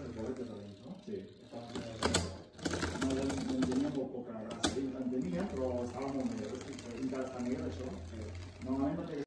el bolete también, ¿no? Sí. No teníamos poca grasa, en tenía, però estàvem molt millor. Encara està millor, això. Normalment no té